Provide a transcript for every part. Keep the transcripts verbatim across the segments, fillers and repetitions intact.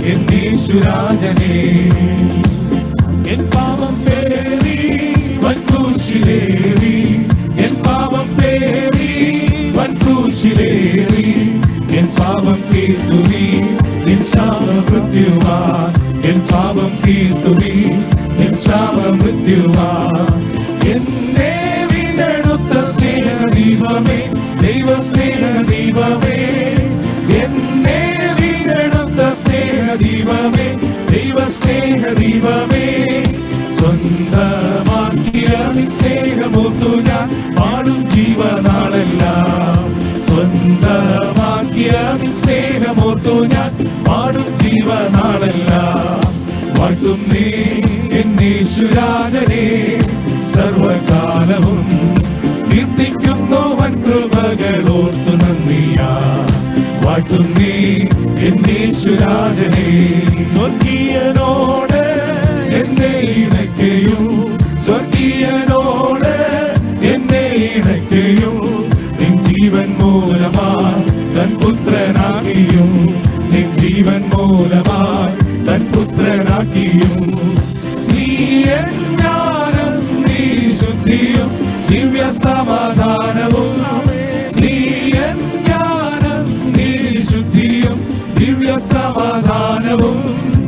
N യേശുരാജനേ. N പാപം പേറി വൻകൂശിലേറി, N പാപം പേറി വൻകൂശിലേറി, എൻ പാപം തീർത്തു നീ നിൻ ശാപമൃത്യുവാൻ, എൻ പാപം തീർത്തു നീ നിൻ ശാപമൃത്യുവാൻ. എന്നെ വീണ്ടെടുത്ത സ്നേഹദീപമേ, ദൈവ സ്നേഹദീപമേ, എന്നെ വീണ്ടെടുത്ത സ്നേഹദീപമേ, ദൈവ സ്നേഹദീപമേ, സ്വന്തമാക്കിയ നിൻ സ്നേഹമോർത്തു ഞാൻ പാടും ജീവനാളെല്ലാം. സ്വന്തമാക്കിയ നിൻ സ്നേഹമോർത്തു ഞാൻ പാടും ജീവനാളെല്ലാം. വാഴ്ത്തും നീ എൻ യേശുരാജനേ, സർവകാലവും കീർത്തിക്കുന്നു വൻ കൃപകളോർത്തു നന്ദിയാ. വാഴ്ത്തും നീ എൻ യേശുരാജനേ. സ്വർഗീയനോട് എന്നെ ഇണയ്ക്കയും, സ്വർഗീയനോട് എന്നെ ഇണയ്ക്കയും, നിൻ ജീവൻ മൂലമായി തൻ പുത്രനാക്കിയും, നിൻ ജീവൻ മൂലമായി തൻ പുത്രനാക്കിയും. നീ എൻ ജ്ഞാനം, നീ ശുദ്ധിയും ദിവ്യ സമാധാനവും, നീ എൻ ജ്ഞാനം, നീ ശുദ്ധിയും ദിവ്യ സമാധാനവും,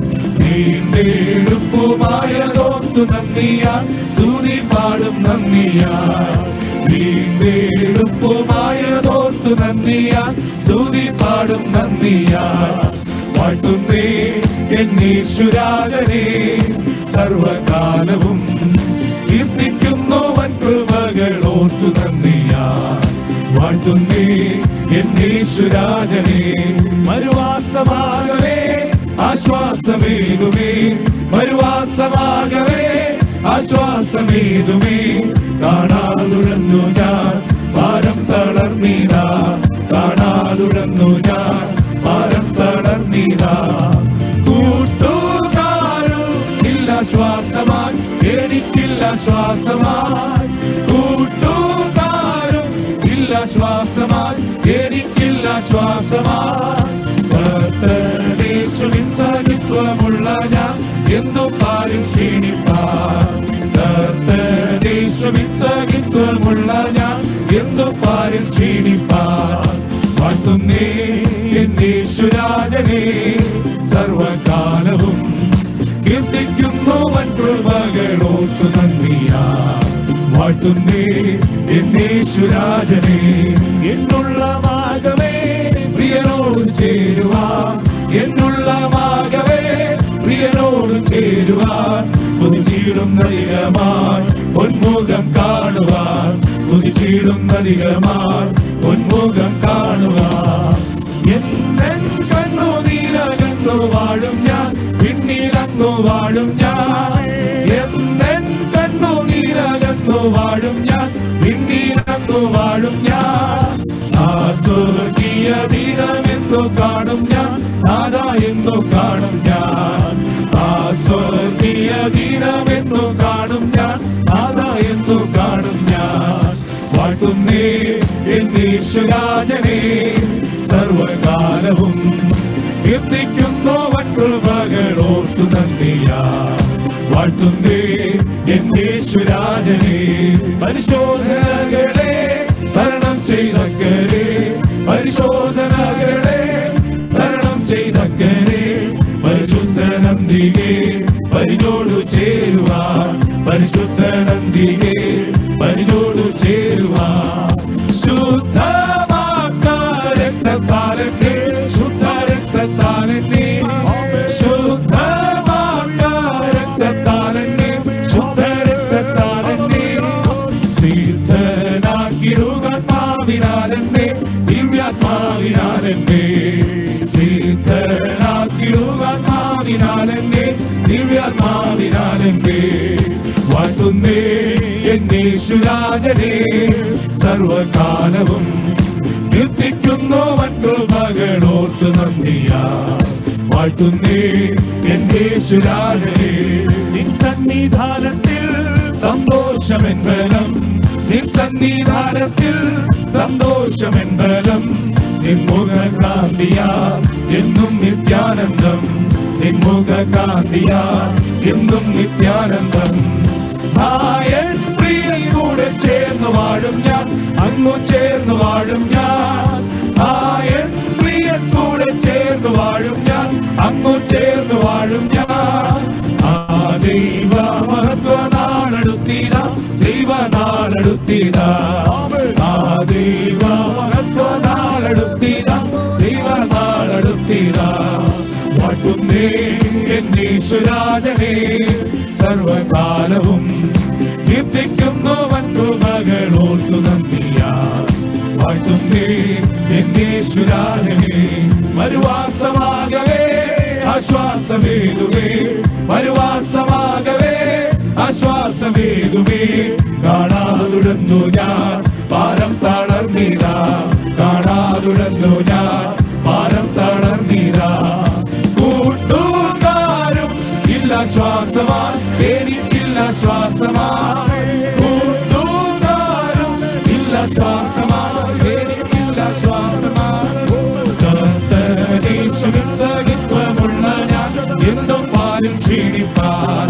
വീണ്ടെടുപ്പുമായതോർത്തു നന്ദിയാൽ സ്തുതി പാടും നന്ദിയാൽ, വീണ്ടെടുപ്പുമായതോർത്തു നന്ദിയാൽ സ്തുതി പാടും നന്ദിയാൽ. വാഴ്ത്തും നീ എൻ യേശുരാജനേ, സർവകാലവും കീർത്തിക്കുന്നു വൻ കൃപകളോർത്തു നന്ദിയാൽ. വാഴ്ത്തും നീ എൻ യേശുരാജനേ. മരുവാസമാകവേ ആശ്വാസമേകുമേ, മരുവാസമാകവേ ആശ്വാസമേകുമേ, കാണാതുഴന്നു ഞാൻ ഭാരം തളർന്നീതാ, കാണാതുഴന്നു ഞാൻ ഭാരം തളർന്നീതാ. കൂട്ടുകാരും ഇല്ല ശ്വാസമായി, എനിക്കില്ല ശ്വാസമായി, കൂട്ടുകാരും ഇല്ല ശ്വാസമായി, എനിക്കില്ല ശ്വാസമായി. യേശുവിൻ സഹിത്വമുള്ള ഞാൻ എന്നും പാരിൽ ക്ഷീണിപ്പാൻ, യേശുവിൻ സഹിത്വമുള്ള ഞാൻ എന്നും പാരിൽ ക്ഷീണിപ്പാൻ. വാഴ്ത്തും നീ എൻ യേശുരാജനേ, സർവകാലവും കീർത്തിക്കുന്നു വൻ കൃപകളോർത്തു നന്ദിയാൽ. വാഴ്ത്തും നീ എൻ യേശുരാജനേ. എന്നുള്ള മാർഗമേ പ്രിയനോട് ചേരുവാൻ, എന്നുള്ള മാർഗമേ പ്രിയനോട് ചേരുവാൻ, കുതിച്ചിടുന്നധികമായി പൊന്മുഖം കാണുവാൻ, കുതിച്ചിടുന്നധികമായി പൊന്മുഖം കാണുവാൻ. എന്നെൻ കണ്ണുനീരകന്നു വാഴും ഞാൻ, പിന്നിലന്നു വാഴും ഞാൻ, എന്നെൻ കണ്ണുനീരകന്നു വാഴും ഞാൻ, പിന്നിലന്നു വാഴും ഞാൻ. സ്വർഗീയ ദിനമെന്നു കാണും ഞാൻ, നാഥാ എന്നു കാണും ഞാൻ, ആ സ്വർഗീയ ദിനമെന്നു കാണും ഞാൻ, നാഥാ എന്നു കാണും ഞാൻ. വാഴ്ത്തും നീ എൻ യേശുരാജനേ, സർവകാലവും കീർത്തിക്കുന്നു വൻ കൃപകളോർത്തു നന്ദിയാൽ. വാഴ്ത്തും നീ എൻ യേശുരാജനേ. പരിശോധനകളെ തരണം ചെയ്തക്കരെ, പരിശോധനകളെ തരണം ചെയ്തക്കരെ, പരിശുദ്ധനന്ദികെ പരിചോടു ചേരുവാൻ, പരിശുദ്ധനന്ദികെ പരിചോടു ചേരുവാൻ. ശുദ്ധമാക്ക രക്തത്താലെന്നെ, ശുദ്ധ രക്തത്താലെന്നെ, ശുദ്ധമാക്ക രക്തത്താലെന്നെ, ശുദ്ധ രക്തത്താലെന്നെ, സിദ്ധനാക്കിടുകാത്മാവിനാലെന്നെ, ദിവ്യാത്മാവിനാലെന്നെ, സിദ്ധനാക്കിടുകാത്മാവിനാലെന്നെ, ദിവ്യാത്മാവിനാലെന്നെ. വാഴ്ത്തും നീ എൻ യേശുരാജനേ, സർവകാലവും കീർത്തിക്കുന്നു വൻ കൃപകളോർത്തു നന്ദിയാൽ. വാഴ്ത്തും നീ എൻ യേശുരാജനേ. നിൻ സന്നിധാനത്തിൽ സന്തോഷമെൻബലം, നിൻ സന്നിധാനത്തിൽ സന്തോഷമെൻബലം, നിൻ മുഖകാന്തിയാൽ എന്നും നിത്യാനന്ദം, നിൻമുഖ കാന്തിയാ എന്നും നിത്യാനന്ദം. നായൻ പ്രിയൻ കൂടെ ചേർന്ന് വാഴും ഞാൻ, അങ്ങു ചേർന്ന് വാഴും ഞാൻ. നായൻ പ്രിയൻ കൂടെ ചേർന്ന് വാഴും ഞാൻ, അങ്ങു ചേർന്ന് വാഴും ഞാൻ. ആ ദൈവ മഹത്വ നാളെടുത്തീരാ, ദൈവ നാളെടുത്തീരാ. ആ ദൈവ മഹത്വ നാളെടുത്തീരാ, ദൈവ നാളെടുത്തീരാ. വാഴ്ത്തുന്നേ എന്നീശ്വരാജനെ സർവകാലവും, കീർത്തിക്കുന്നു വൻകൃപകളോർത്തു നന്ദിയാ. വാഴ്ത്തുന്നേ എന്നീശ്വരാജനെ മരുവാസമാകവേ ആശ്വാസമേകുവേ, മരുവാസമാകവേ ആശ്വാസമേകുവേ. കാണാതുടന്നു ഞാൻ പാരം തളർന്നീരാ, കാണാതുടന്നു ഞാൻ പാരം തളർന്നീരാ. കൂട്ടുകാരും ഇല്ല ശ്വാസമാൻ, എനിക്കില്ല ശ്വാസമാൻ. കൂട്ടുകാരും ഇല്ല ശ്വാസമാൻ, എനിക്കില്ല ശ്വാസമാൻ. കർത്തനേശുവിൻ സഹിത്വമുള്ള ഞാൻ എന്നും പാലും ക്ഷീണിപ്പാൻ.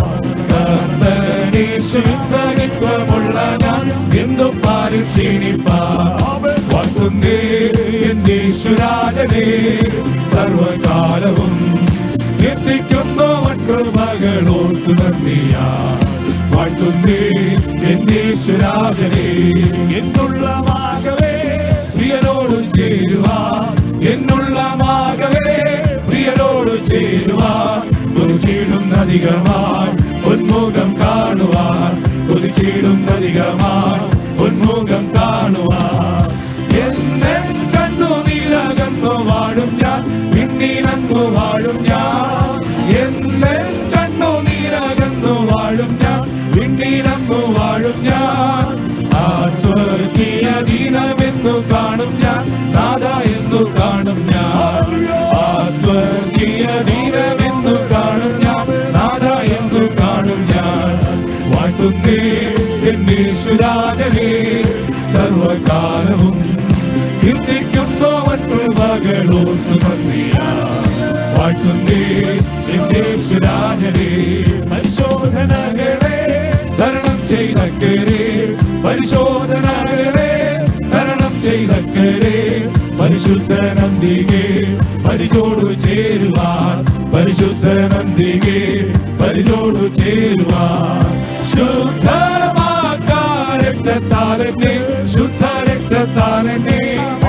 കർത്തനേശുവിൻ സഹിത്വമുള്ള ഞാൻ എന്നും പാലും ക്ഷീണിപ്പാൻ. വാഴ്ത്തുന്നേ എന്നീശ്വരാജനെ സർവകാലവും, കീർത്തിക്കുന്നു വൻകൃപകളോർത്തു നന്ദിയാ. വാഴ്ത്തുന്നേ എന്നീശ്വരാജനെ എന്നുള്ളമാകവേ പ്രിയനോട് ചേരുവാ, എന്നുള്ളമാകവേ പ്രിയനോട് ചേരുവാ. കൊതിച്ചിടുന്നധികമായി ഉന്മുഖം കാണുവാൻ, കൊതിച്ചിടുന്നധികമായി ഉന്മുഖം കാണുവാൻ. എന്നെ കണ്ണുനീരകന്നു വാഴും ഞാൻ, പിന്നീനങ്ങു വാഴും ഞാൻ. എന്നെ കണ്ണുനീരകന്നു വാഴും ഞാൻ, പിന്നീനങ്ങു വാഴും ഞാൻ. ആ സ്വർഗീയ ദീനമെന്നു കാണും ഞാൻ, നാഥ എന്നു കാണും ഞാൻ. ആ സ്വർഗീയ ദീനമെന്നു കാണും ഞാൻ, നാഥ എന്നു കാണും ഞാൻ. വാഴ്ത്തുന്നേ എന്നീശ്വരാജനെ സർവകാലവും, കീർത്തിക്കുന്നു വൻകൃപകളോർത്തു നന്ദിയാ. വാഴ്ത്തുന്നേ എന്നീശ്വരാജനെ പരിശോധനകളെ തരണം ചെയ്തക്കരെ, പരിശോധനകളെ തരണം ചെയ്തക്കരെ. പരിശുദ്ധ നന്ദികെ പരിചോടു ചേരുവാൻ, പരിശുദ്ധ നന്ദികെ പരിചോടു ചേരുവാൻ. ശുദ്ധമാക്കാൻ രക്തത്താലെന്നെ, ശുദ്ധ രക്തത്താലെന്നെ,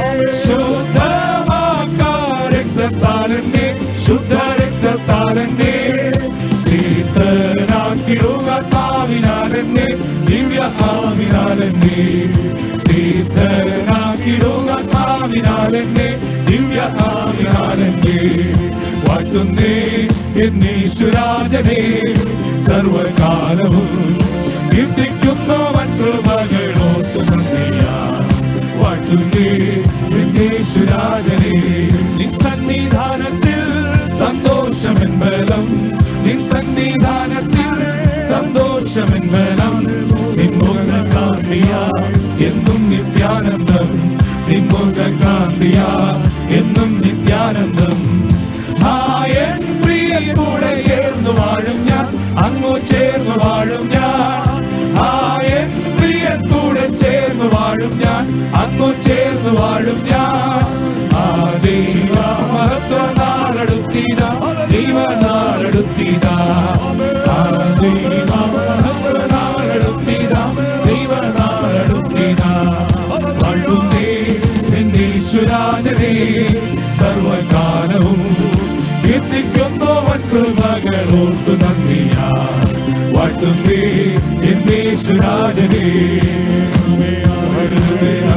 ശുദ്ധമാക്കാൻ രക്തത്താലെന്നെ, ശുദ്ധ രക്തത്താലെന്നെ. സീതനാക്കിടുക ആത്മാവിനാലെന്നെ, ദിവ്യ ആത്മാവിനാലെന്നെ. സീതനാക്കിടുക ആത്മാവിനാലെന്നെ, ദിവ്യ ആത്മാവിനാലെന്നെ. വാഴ്ത്തുന്നേ എന്നീശ്വരാജനെ സർവകാലവും, കീർത്തിക്കുന്നു വൻകൃപകളോർത്തു നന്ദിയാ. വാഴ്ത്തുന്നേ എന്നീശ്വരാജനെ നിൻ സന്നിധാനത്തിൽ സന്തോഷമെൻബലം, നിൻ സന്നിധാനത്തിൽ സന്തോഷമെൻബലം. നിൻമുഖ കാന്തിയാ എന്നും നിത്യാനന്ദം, നിൻമുഖ കാന്തിയാ എന്നും നിത്യാനന്ദം. നായൻ പ്രിയൻ കൂടെ ചേർന്ന് വാഴും ഞാൻ, അങ്ങു ചേർന്ന് വാഴും ഞാൻ. നായൻ പ്രിയൻ കൂടെ ചേർന്ന് വാഴും ഞാൻ, അങ്ങു ചേർന്ന് വാഴും ഞാൻ. ആ ദൈവ മഹത്വ നാളെടുത്തീരാ, ദൈവ നാളെടുത്തീരാ. ആ ദൈവ മഹത്വ നാളെടുത്തീരാ, ദൈവ നാളെടുത്തീരാ. വാഴ്ത്തുന്നേ എന്നീശ്വരാജനെ സർവകാലവും, കീർത്തിക്കുന്നു വൻകൃപകളോർത്തു നന്ദിയാ. വാഴ്ത്തുന്നേ എന്നീശ്വരാജനെ.